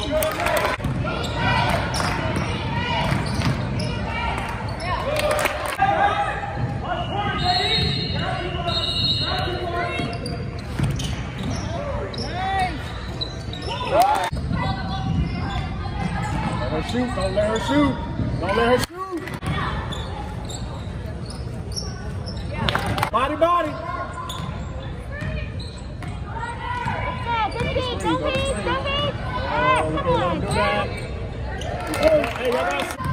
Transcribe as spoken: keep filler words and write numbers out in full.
Shoot, don't let her shoot. Don't let her shoot. Body, body. Go hit, go hit, go hit. Oh, okay, don't do that. Hey, y'all got